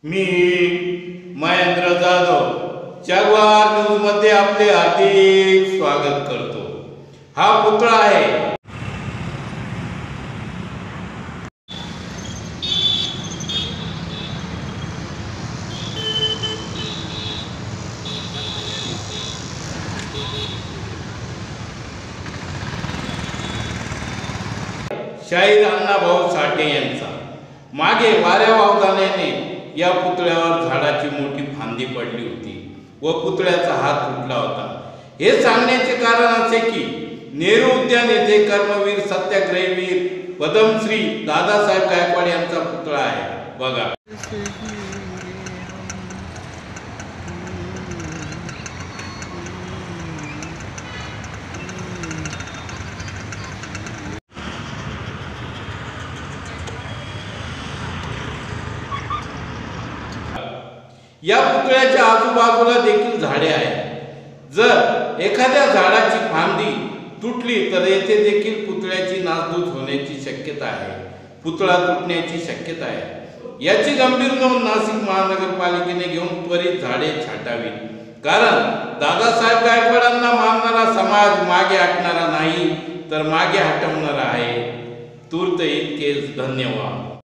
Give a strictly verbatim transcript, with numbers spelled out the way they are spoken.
मी महेंद्र जाधव जगवार न्यूज मध्ये आपले हार्दिक स्वागत करतो। हा पुतळा आहे शाहीर अण्णाभाऊ साठे यांचा। मागे वाऱ्या वावदानाने या पुतळ्यावर झाडाची मोठी फांदी पडली होती व पुतळ्याचा हात तुटला होता। हे सांगण्याचे कारण असे की नेहरू उद्यान येथे कर्मवीर सत्याग्रहीवीर पद्मश्री दादासाहेब गायकवाड यांचा पुतळा आहे बघा। या पुतळ्याच्या आजूबाजूला देखील झाडे आहेत। जर एखाद्या झाडाची फांदी तुटली तर येथे देखील पुतळ्याची नासधूस होण्याची शक्यता आहे, पुतळा तुटण्याची शक्यता आहे। याची गंभीर नोंद नाशिक महानगरपालिकेने घेऊन त्वरित झाडे छाटावी, कारण दादासाहेब गायकवाडांना मानणारा समाज मागे हटणारा नाही तर मागे हटवणारा आहे। तूर्त इतकेच, धन्यवाद।